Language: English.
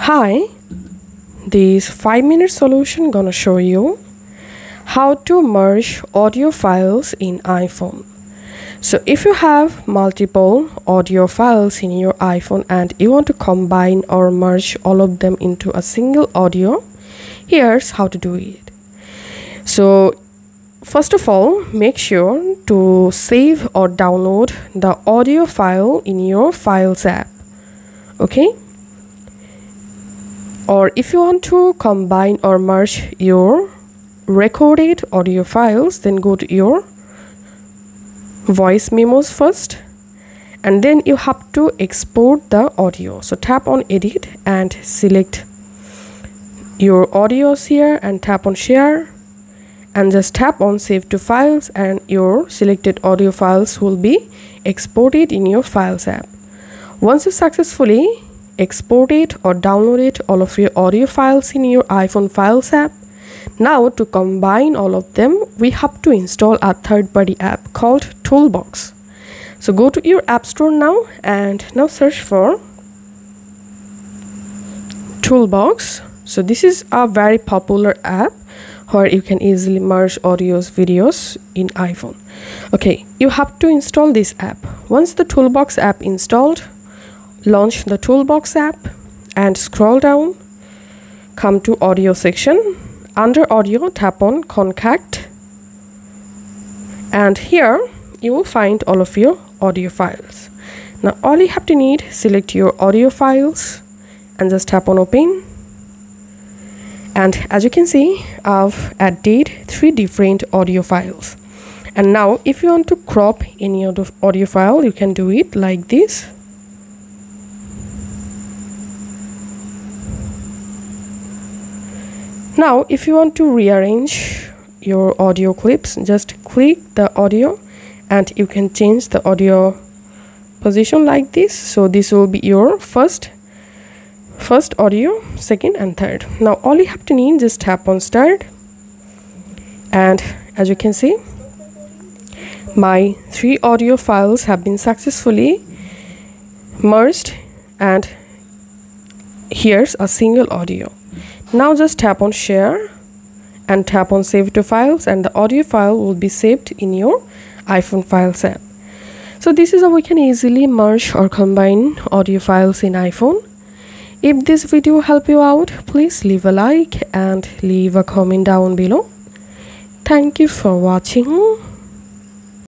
Hi, this 5-minute solution gonna show you how to merge audio files in iPhone. So if you have multiple audio files in your iPhone and you want to combine or merge all of them into a single audio, here's how to do it. So first of all, make sure to save or download the audio file in your Files app. Okay? Or if you want to combine or merge your recorded audio files, then go to your voice memos first, and then you have to export the audio. So tap on edit and select your audios here and tap on share and just tap on save to files, and your selected audio files will be exported in your Files app. Once you successfully exported or downloaded all of your audio files in your iPhone Files app, now to combine all of them, we have to install a third-party app called Toolbox. So go to your app store now and now search for Toolbox. So this is a very popular app where you can easily merge audios, videos in iPhone. Okay, you have to install this app. Once the Toolbox app installed, launch the Toolbox app and scroll down, come to audio section. Under audio, tap on concact, and here you will find all of your audio files. Now all you have to need, select your audio files and just tap on open. And as you can see, I've added 3 different audio files. And now if you want to crop any audio file, you can do it like this. Now if you want to rearrange your audio clips, just click the audio and you can change the audio position like this. So this will be your first audio, second and third. Now all you have to need, just tap on start, and as you can see, my 3 audio files have been successfully merged and here's a single audio. Now just tap on share and tap on save to files, and the audio file will be saved in your iPhone Files app. So this is how we can easily merge or combine audio files in iPhone. If this video helped you out, please leave a like and leave a comment down below. Thank you for watching.